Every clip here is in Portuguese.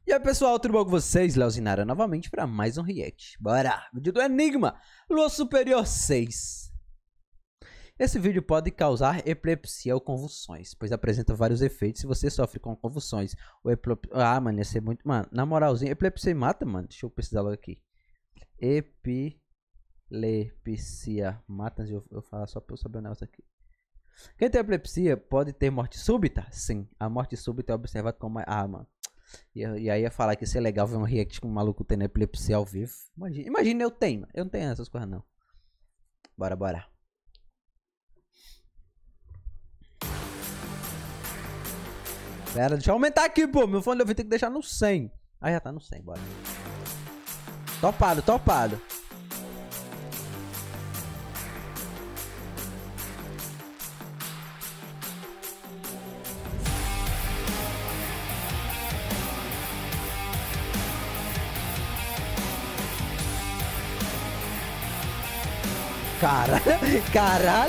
E aí pessoal, tudo bom com vocês? Leozinara novamente para mais um react. Bora! Vídeo do Enigma, Lua Superior 6. Esse vídeo pode causar epilepsia ou convulsões, pois apresenta vários efeitos se você sofre com convulsões ou Ah, mano, ia ser muito... Mano, na moralzinha, epilepsia mata, mano? Deixa eu pesquisar logo aqui. Epilepsia mata, eu falar só pra eu saber o negócio aqui. Quem tem epilepsia pode ter morte súbita? Sim, a morte súbita é observada como... Ah, mano. E aí ia falar que ia ser legal ver um react com um maluco tendo epilepsia ao vivo. Imagina eu tenho, eu não tenho essas coisas não. Bora. Pera, deixa eu aumentar aqui, pô. Meu fone eu vou ter que deixar no 100. Ah, já tá no 100, bora. Topado. Caralho.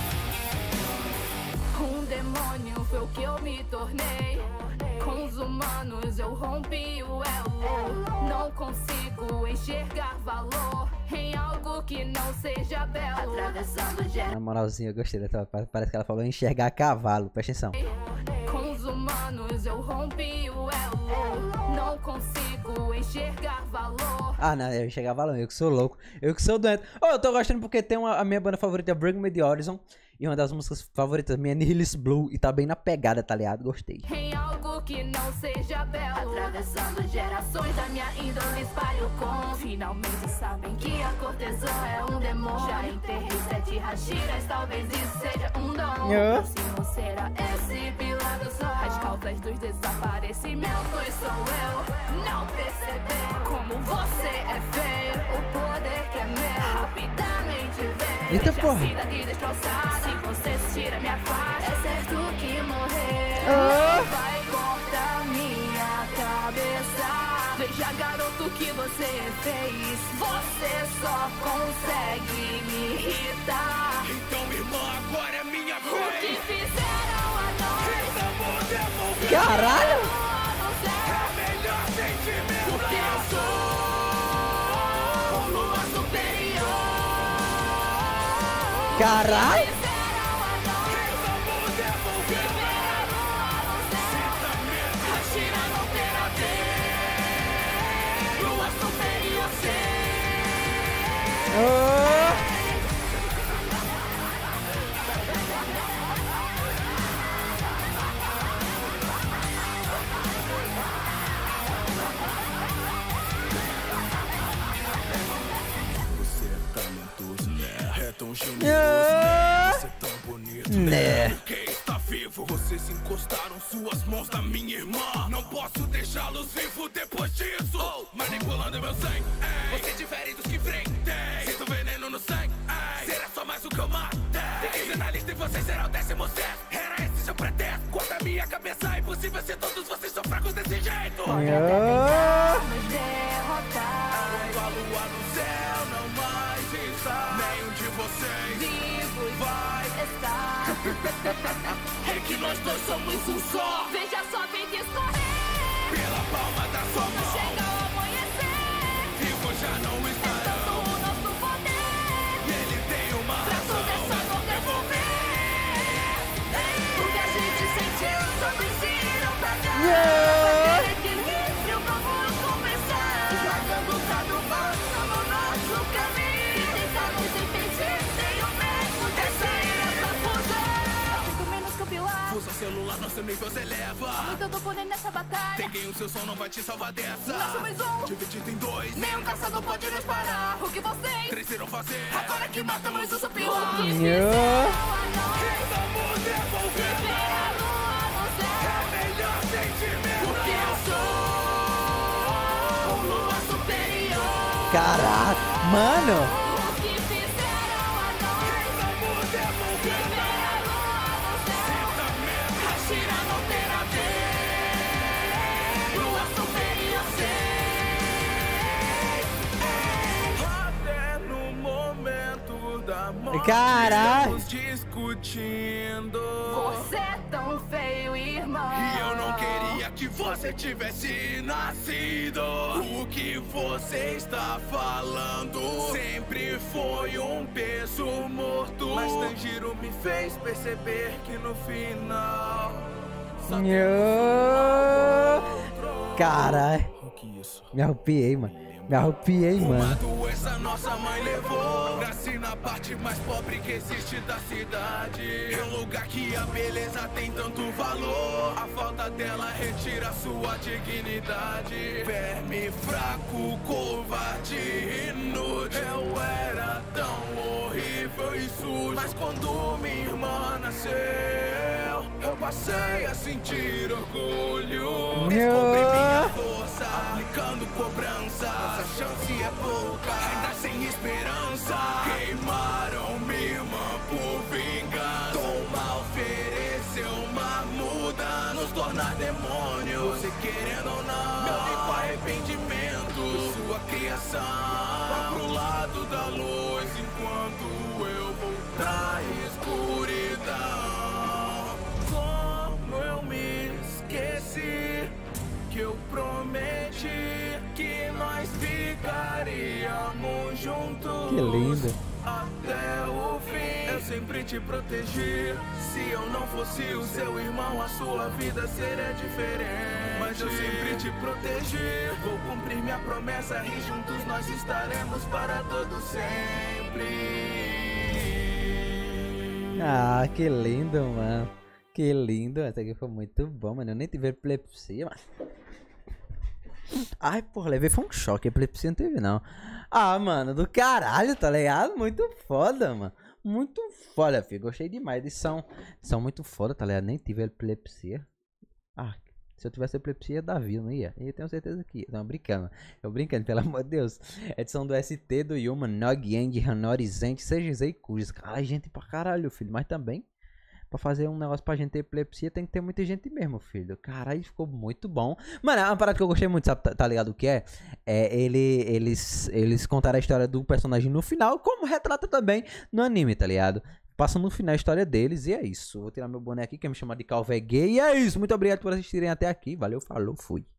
Um demônio foi o que eu me tornei. Com os humanos eu rompi o elo. Não consigo enxergar valor em algo que não seja belo. Atravessando gerações. Na moralzinha, eu gostei dessa. Parece que ela falou enxergar cavalo. Presta atenção. Com os humanos eu rompi o elo. Não consigo enxergar valor. Ah, não, eu enxergar valor. Eu que sou louco. Eu que sou doente. Oh, eu tô gostando porque tem a minha banda favorita é Bring Me The Horizon. E uma das músicas favoritas minha é Nihilist Blue. E tá bem na pegada, tá ligado? Gostei. Em algo que não seja belo. Atravessando gerações da minha índole espalho com. Finalmente sabem que a cortesã é um demônio. Já enterrei 7 rashiras, talvez isso seja um dom. Próximo será esse pilar do sol. As causas dos desaparecimentos sou eu. Não perceber como você é feio. O poder que é meu rapidamente vem. Eita Deixa porra. a cidade destroçada. Se você tira minha faixa, é certo que morrer vai cortar minha cabeça. Veja, garoto, que você fez. Você só consegue me irritar. Então, irmã, agora é minha vez. O que fizeram a nós? Estamos devolvendo. Caralho! É o melhor sentimento. Porque eu sou lua superior. Caralho! Você é talentoso, né? É tão generoso, né? Você é tão bonito, né? Quem está vivo? Vocês encostaram suas mãos na minha irmã. Não posso deixá-los vivos depois disso. Manipulando meu sangue. Você difere dos que prendem. Sinto veneno no sangue. Será só mais um que eu matei. Tem 15 na lista e você será o 16º. Era esse seu pretexto. Corta a minha cabeça. É impossível se todos vocês são fracos desse jeito. Nos derrotar. Quando a lua no céu não mais está, nenhum de vocês Vivos vai. estar. É que nós dois somos um só. Veja só, vem discorrer. Pela palma da sua Quando mão. chega o amanhecer, Vivo já não é estarão. tanto o nosso poder. E ele tem uma Pra razão. tudo é só não devolver. O que a gente sentiu só precisa pagar. Equilíbrio, vamos conversar. Jogando cada passo no nosso caminho. E tentar nos impedir, nem o mesmo de sair essa fusão. Muito menos que o pilar. Usa o celular, nosso nível se eleva. Muito do poder nessa batalha. Peguei o seu som, não vai te salvar dessa. Nós somos um. Dividido em dois. Nenhum caçador pode nos parar. O que vocês 3 irão fazer. agora que matamos o superior. O que Nhô. fizeram a nós? Estamos devolvendo. Ver a lua no É céu. o melhor sentimento. Porque eu sou lua superior. Caraca! Mano! O que fizeram a nós? Estamos devolvendo. Ver a lua no céu. Hashira não terá vez. Lua superior Até no momento da morte Caralho. estamos discutindo. Você é tão feio, irmão. E eu não queria que você tivesse nascido. O que você está falando sempre foi um peso morto. Mas Tanjiro me fez perceber que no final caralho, me arrepiei, mano. Me arrepiei, mano. Essa nossa mãe levou. Nasci na parte mais pobre que existe da cidade. É um lugar que a beleza tem tanto valor. A falta dela retira sua dignidade. Verme fraco, covarde, inútil. Eu era tão horrível e sujo. Mas quando minha irmã nasceu, eu passei a sentir orgulho. Descobri minha força, aplicando cobrança. Essa chance é pouca, ainda sem esperança. Queimaram minha irmã por vingança. Toma ofereceu uma muda, nos tornar demônios. Você querendo ou não, meu único arrependimento. Sua criação, vá pro lado da luz enquanto eu vou pra escuridão. Como eu me esqueci que eu prometi que nós ficaríamos juntos. Que lindo. Até o fim, eu sempre te protegi. Se eu não fosse o seu irmão, a sua vida seria diferente. Mas eu sempre te protegi. Vou cumprir minha promessa e juntos nós estaremos para todo sempre. Ah, que lindo, mano. Que lindo. Essa aqui foi muito bom, mano. Eu nem tive epilepsia, mano. Ai, porra, levei foi um choque. Epilepsia não teve, não. Ah, mano, do caralho, tá ligado? Muito foda, mano. Muito foda, filho. Gostei demais. Eles são muito foda, tá ligado? Nem tive epilepsia. Ah, se eu tivesse epilepsia, ia dar view, não ia? Eu tenho certeza que ia. Não, brincando. Eu brincando, pelo amor de Deus. Edição do ST, do Yuma, Nog, End, Hanori, Zent, CGZ e Kujas. Ai, gente pra caralho, filho. Mas também, pra fazer um negócio pra gente ter epilepsia, tem que ter muita gente mesmo, filho. Caralho, ficou muito bom. Mano, é uma parada que eu gostei muito, sabe? Tá ligado o que é? Eles contaram a história do personagem no final, como retrata também no anime, tá ligado? Passa no final a história deles e é isso. Vou tirar meu boné aqui, que me chama de Calvé Gay. E é isso. Muito obrigado por assistirem até aqui. Valeu, falou, fui.